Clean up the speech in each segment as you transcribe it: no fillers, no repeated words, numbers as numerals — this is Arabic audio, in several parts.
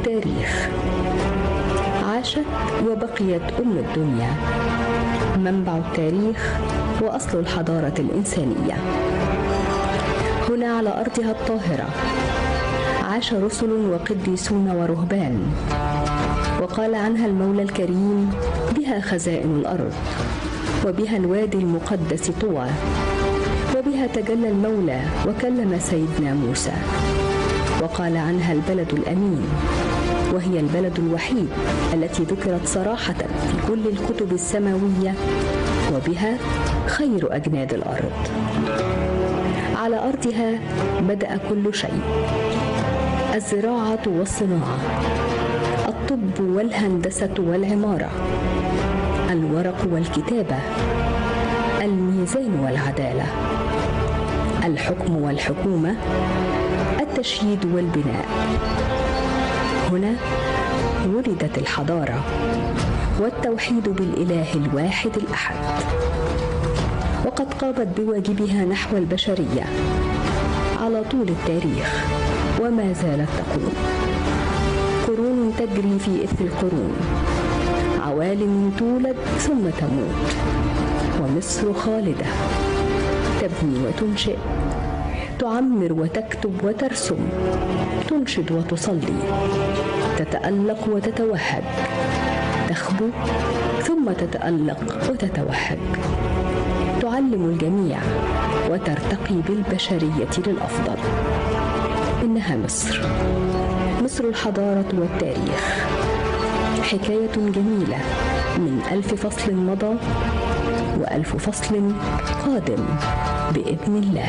التاريخ. عاشت وبقيت الدنيا، منبع التاريخ وأصل الحضارة الإنسانية. هنا على أرضها الطاهرة عاش رسل وقديسون ورهبان، وقال عنها المولى الكريم: بها خزائن الأرض، وبها الوادي المقدس طوى، وبها تجلى المولى وكلم سيدنا موسى. وقال عنها البلد الأمين، وهي البلد الوحيد التي ذكرت صراحة في كل الكتب السماوية، وبها خير أجناد الأرض. على أرضها بدأ كل شيء: الزراعة والصناعة، الطب والهندسة والعمارة، الورق والكتابة، الميزان والعدالة، الحكم والحكومة، التشييد والبناء. هنا ولدت الحضارة والتوحيد بالإله الواحد الأحد، وقد قامت بواجبها نحو البشرية على طول التاريخ، وما زالت تقوم. قرون تجري في إثر القرون، عوالم تولد ثم تموت، ومصر خالدة تبني وتنشئ، تعمر وتكتب وترسم، تنشد وتصلي، تتألق وتتوهج، تخبو ثم تتألق وتتوهج، تعلم الجميع وترتقي بالبشرية للأفضل. إنها مصر، مصر الحضارة والتاريخ، حكاية جميلة من 1000 فصل مضى و1000 فصل قادم بإذن الله.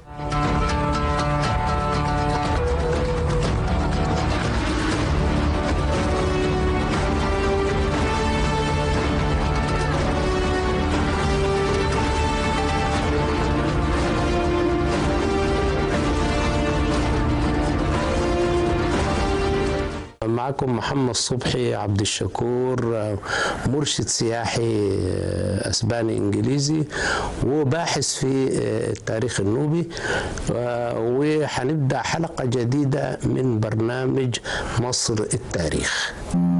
معكم محمد صبحي عبد الشكور، مرشد سياحي اسباني انجليزي وباحث في التاريخ النوبي، وهنبدأ حلقة جديدة من برنامج مصر التاريخ.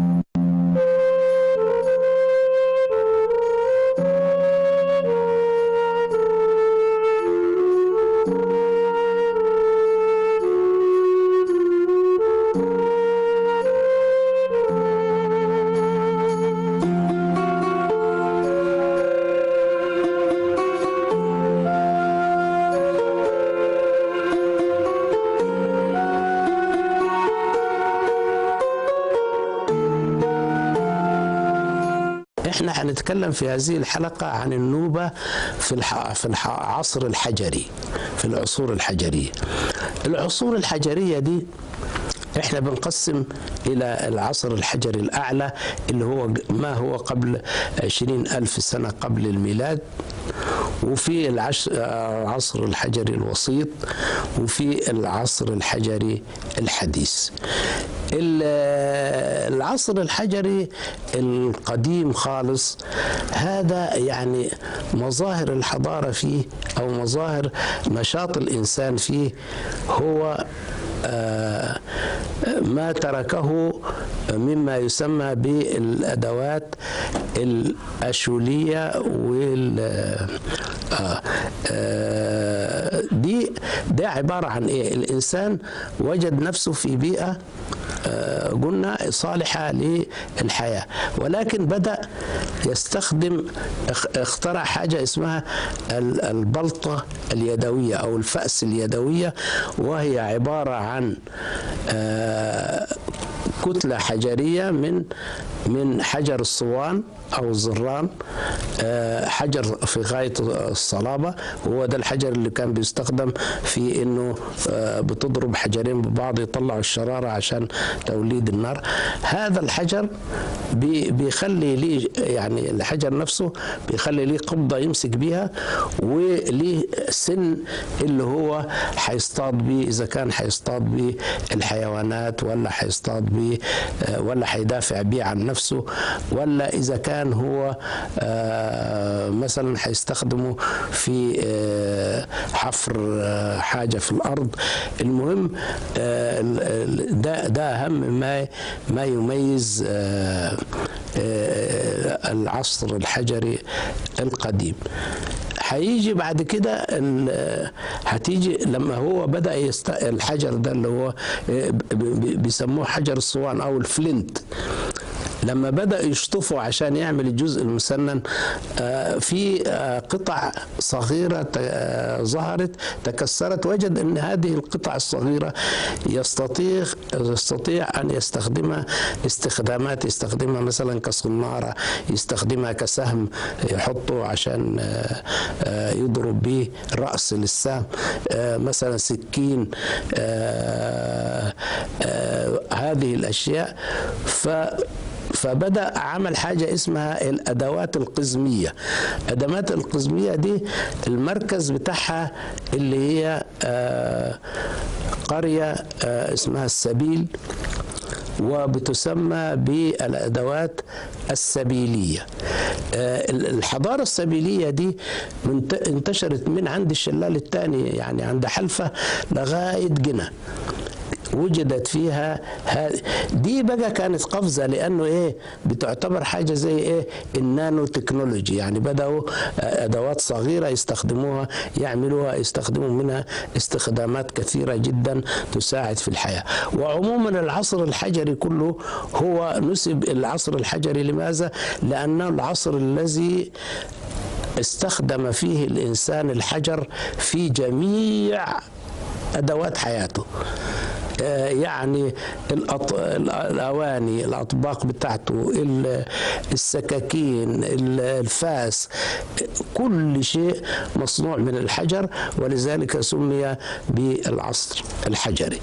احنا هنتكلم في هذه الحلقة عن النوبة في العصر الحجري، في العصور الحجرية. العصور الحجرية دي احنا بنقسم الى العصر الحجري الاعلى اللي هو ما هو قبل 20,000 سنة قبل الميلاد، وفي العصر الحجري الوسيط، وفي العصر الحجري الحديث. العصر الحجري القديم خالص هذا يعني مظاهر الحضارة فيه أو مظاهر نشاط الإنسان فيه هو ما تركه مما يسمى بالأدوات الأشولية ده عبارة عن إيه؟ الإنسان وجد نفسه في بيئة قلنا صالحة للحياة، ولكن بدأ يستخدم، اخترع حاجة اسمها البلطة اليدوية أو الفأس اليدوية، وهي عبارة عن كتلة حجرية من حجر الصوان أو الزران، حجر في غاية الصلابة، وهو ده الحجر اللي كان بيستخدم في إنه بتضرب حجرين ببعض يطلعوا الشرارة عشان توليد النار. هذا الحجر بيخلي ليه، يعني الحجر نفسه بيخلي ليه قبضة يمسك بيها، وليه سن اللي هو هيصطاد بيه، إذا كان هيصطاد بيه الحيوانات ولا هيصطاد بيه ولا هيدافع بيه عن نفسه، ولا إذا كان هو مثلا هيستخدمه في حفر حاجة في الأرض. المهم ده أهم ما يميز العصر الحجري القديم. هيجي بعد كده هتيجي لما هو بدأ الحجر ده اللي هو بيسموه حجر الصوان أو الفلنت، لما بدأ يشطفوا عشان يعمل الجزء المسنن، في قطع صغيرة ظهرت تكسرت، وجد أن هذه القطع الصغيرة يستطيع أن يستخدمها استخدامات، يستخدمها مثلا كصنارة، يستخدمها كسهم يحطه عشان يضرب به رأس للسهم، مثلا سكين، هذه الأشياء. فبدأ عمل حاجة اسمها الأدوات القزمية. الأدوات القزمية دي المركز بتاعها اللي هي قرية اسمها السبيل، وبتسمى بالأدوات السبيلية. الحضارة السبيلية دي انتشرت من عند الشلال الثاني، يعني عند حلفة لغاية جنة، وجدت فيها دي بقى كانت قفزة، لأنه بتعتبر حاجة زي النانو تكنولوجي، يعني بدأوا أدوات صغيرة يستخدموا منها استخدامات كثيرة جدا تساعد في الحياة. وعموما العصر الحجري كله هو نسب العصر الحجري، لماذا؟ لأنه العصر الذي استخدم فيه الإنسان الحجر في جميع أدوات حياته، يعني الأواني، الأطباق بتاعته، السكاكين، الفاس، كل شيء مصنوع من الحجر، ولذلك سمي بالعصر الحجري.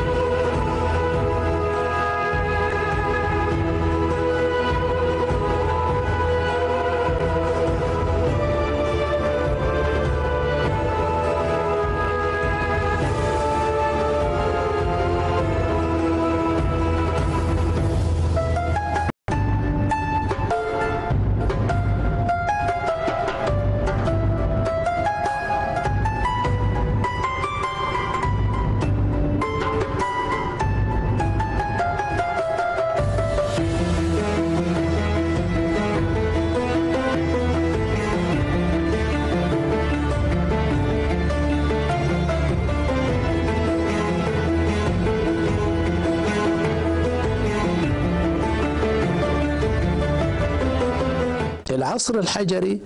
العصر الحجري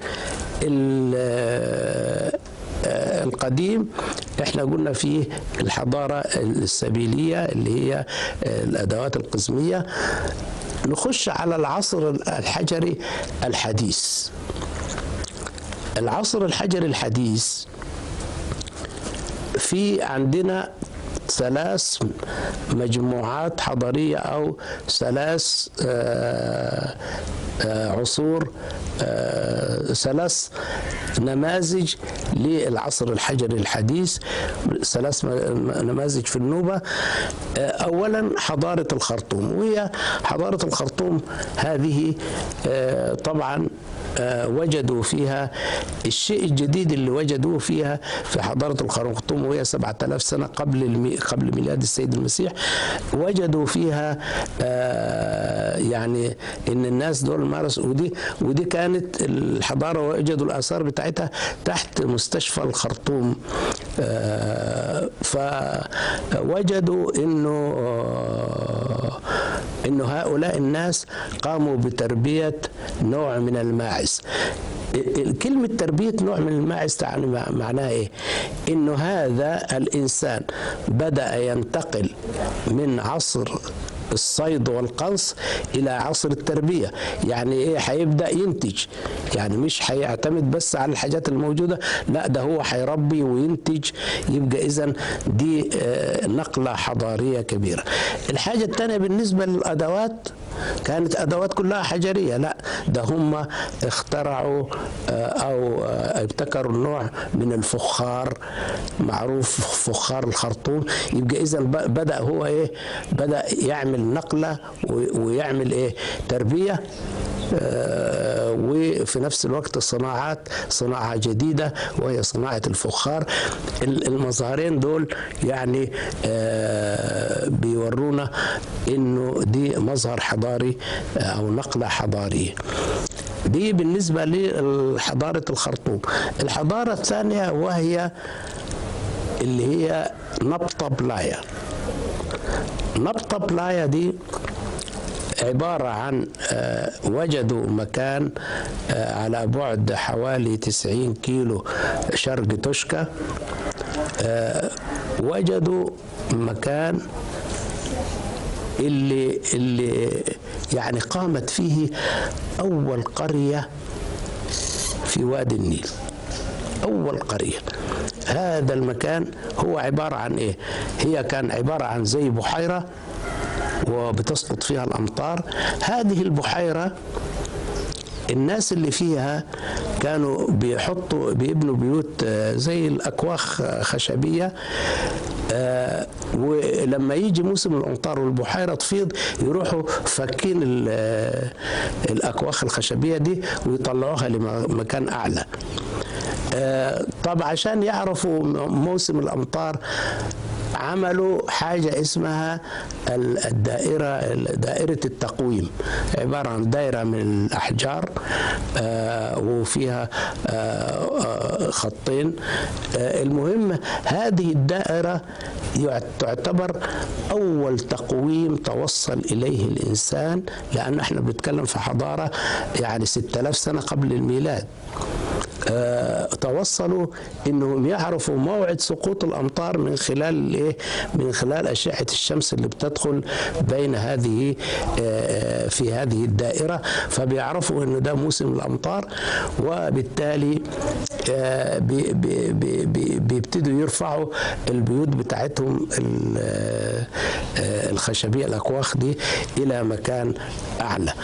القديم احنا قلنا فيه الحضارة السبيلية اللي هي الأدوات القزمية. نخش على العصر الحجري الحديث. العصر الحجري الحديث في عندنا 3 مجموعات حضارية أو 3 عصور، 3 نماذج للعصر الحجري الحديث، 3 نماذج في النوبة. أولا حضارة الخرطوم، وهي حضارة الخرطوم هذه طبعا وجدوا فيها الشيء الجديد اللي وجدوه فيها في حضارة الخرطوم، وهي 7000 سنة قبل ميلاد السيد المسيح. وجدوا فيها يعني ان الناس دول مارسوا، ودي كانت الحضارة، وجدوا الآثار بتاعتها تحت مستشفى الخرطوم. فوجدوا انه هؤلاء الناس قاموا بتربية نوع من الماعز. كلمة تربية نوع من الماعز تعني معناها ايه؟ انه هذا الانسان بدأ ينتقل من عصر الصيد والقنص الى عصر التربيه. يعني ايه؟ هيبدا ينتج، يعني مش هيعتمد بس على الحاجات الموجوده، لا ده هو هيربي وينتج. يبقى اذا دي نقله حضاريه كبيره. الحاجه الثانيه بالنسبه للادوات، كانت ادوات كلها حجريه، لا ده هم اخترعوا او ابتكروا نوع من الفخار، معروف فخار الخرطوم. يبقى اذا بدا هو ايه؟ بدا يعمل يعمل نقلة ويعمل ايه تربية، وفي نفس الوقت صناعة جديدة وهي صناعة الفخار. المظهرين دول يعني بيورونا انه دي مظهر حضاري او نقلة حضارية. دي بالنسبة لحضارة الخرطوم. الحضارة الثانية وهي اللي هي نبطة بلايا. نبطة بلايا دي عبارة عن وجدوا مكان على بعد حوالي 90 كيلو شرق توشكا. وجدوا مكان اللي يعني قامت فيه أول قرية في وادي النيل. أول قرية. هذا المكان هو عبارة عن إيه؟ هي كان عبارة عن زي بحيرة وبتسقط فيها الأمطار. هذه البحيرة الناس اللي فيها كانوا بيبنوا بيوت زي الأكواخ خشبية، ولما يجي موسم الأمطار والبحيرة تفيض يروحوا فكين الأكواخ الخشبية دي ويطلعوها لمكان أعلى. طب عشان يعرفوا موسم الأمطار عملوا حاجة اسمها دائرة التقويم، عبارة عن دائرة من الأحجار وفيها خطين. المهم هذه الدائرة تعتبر أول تقويم توصل إليه الإنسان، لأن احنا بنتكلم في حضارة يعني 6000 سنة قبل الميلاد. توصلوا انهم يعرفوا موعد سقوط الامطار من خلال ايه؟ من خلال اشعه الشمس اللي بتدخل بين هذه في هذه الدائره، فبيعرفوا انه ده موسم الامطار، وبالتالي بيبتدوا يرفعوا البيوت بتاعتهم الخشبيه الاكواخ دي الى مكان اعلى.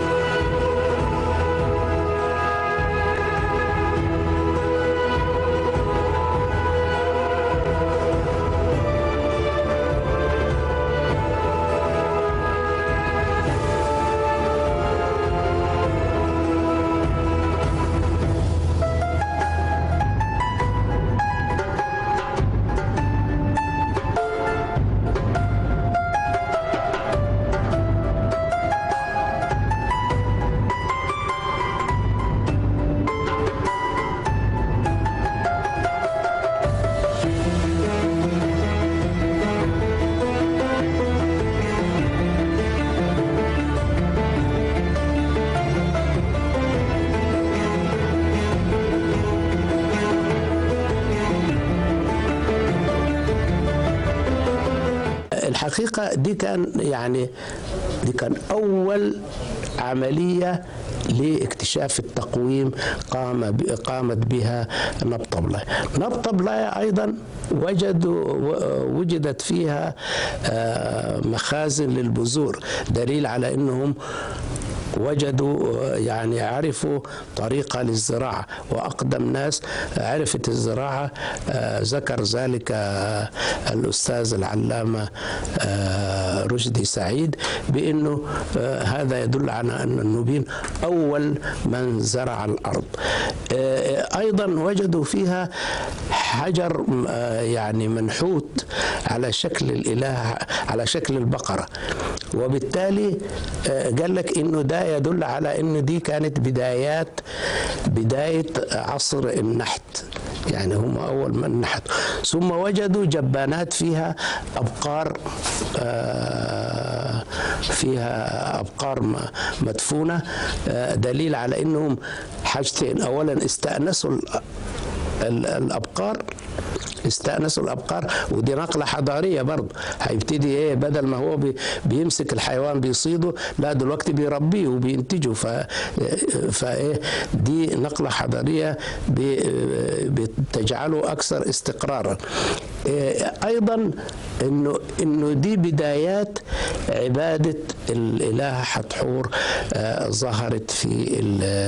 الحقيقة دي كان أول عملية لاكتشاف التقويم قامت بها نبطة بلايا. نبطة بلايا أيضا وجدت فيها مخازن للبذور، دليل على أنهم وجدوا يعني عرفوا طريقة للزراعة، وأقدم ناس عرفت الزراعة ذكر ذلك الأستاذ العلامة رشدي سعيد، بأنه هذا يدل على أن النوبيين أول من زرع الأرض. أيضا وجدوا فيها حجر يعني منحوت على شكل الإله، على شكل البقرة، وبالتالي قال لك إنه ده يدل على إن دي كانت بداية عصر النحت، يعني هم أول من نحتوا. ثم وجدوا جبانات فيها أبقار مدفونة، دليل على إنهم حاجتين: أولا استأنسوا الأبقار، ودي نقلة حضارية برضه. هيبتدي ايه؟ بدل ما هو بيمسك الحيوان بيصيده، لا دلوقتي بيربيه وبينتجه. فايه دي نقلة حضارية بتجعله أكثر استقرارا. أيضا إنه دي بدايات عبادة الإله حتحور ظهرت في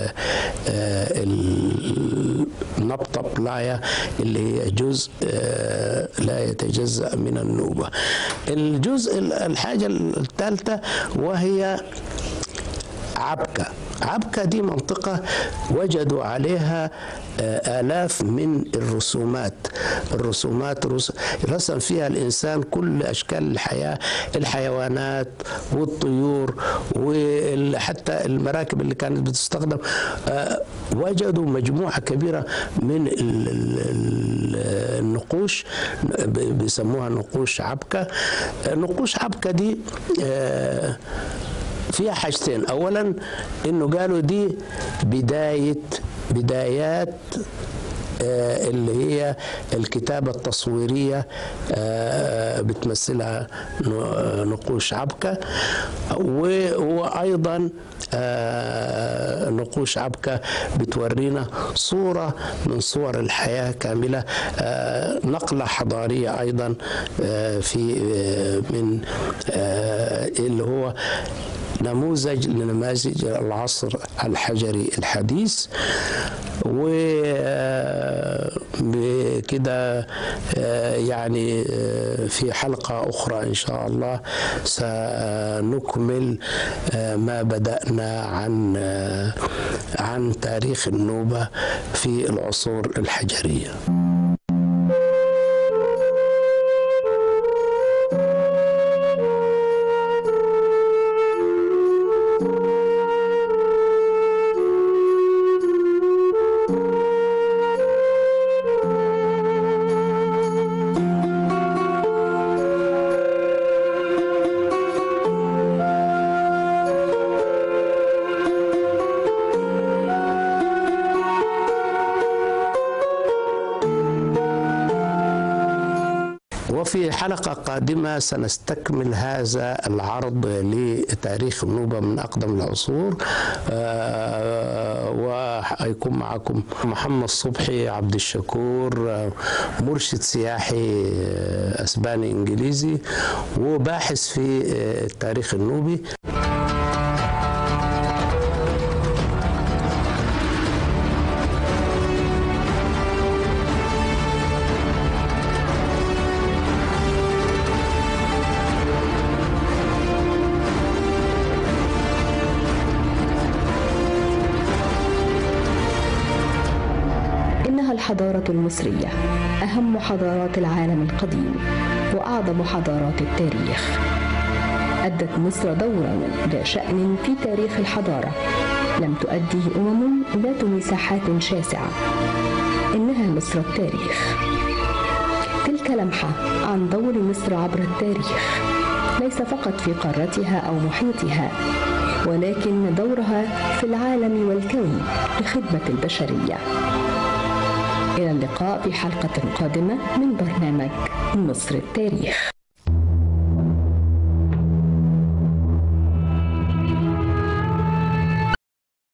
النبطة بلايا اللي هي جزء لا يتجزأ من النوبة. الحاجة الثالثة وهي عبكة دي منطقة وجدوا عليها آلاف من الرسومات رسم فيها الإنسان كل أشكال الحياة، الحيوانات والطيور وحتى المراكب اللي كانت بتستخدم. وجدوا مجموعة كبيرة من النقوش بيسموها نقوش عبكة. نقوش عبكة دي فيها حاجتين. اولا انه قالوا دي بدايات اللي هي الكتابة التصويرية بتمثلها نقوش عبكة، وأيضا نقوش عبكة بتورينا صورة من صور الحياة كاملة، نقلة حضارية أيضا في من اللي هو نموذج لنماذج العصر الحجري الحديث. وبكده يعني في حلقة أخرى إن شاء الله سنكمل ما بدأنا عن تاريخ النوبة في العصور الحجرية. وفي حلقة قادمة سنستكمل هذا العرض لتاريخ النوبة من أقدم العصور، وهيكون معكم محمد صبحي عبد الشكور، مرشد سياحي أسباني إنجليزي وباحث في التاريخ النوبي. الحضارة المصرية أهم حضارات العالم القديم وأعظم حضارات التاريخ. أدت مصر دورا ذا شأن في تاريخ الحضارة لم تؤديه ذات مساحات شاسعة. إنها مصر التاريخ. تلك لمحة عن دور مصر عبر التاريخ، ليس فقط في قارتها أو محيطها، ولكن دورها في العالم والكون لخدمة البشرية. إلى اللقاء في حلقة قادمة من برنامج مصر التاريخ.